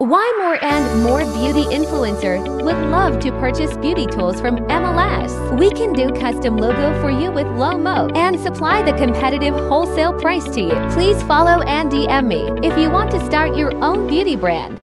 Why more and more beauty influencer would love to purchase beauty tools from MLS? We can do custom logo for you with low mo and supply the competitive wholesale price to you. Please follow and DM me if you want to start your own beauty brand.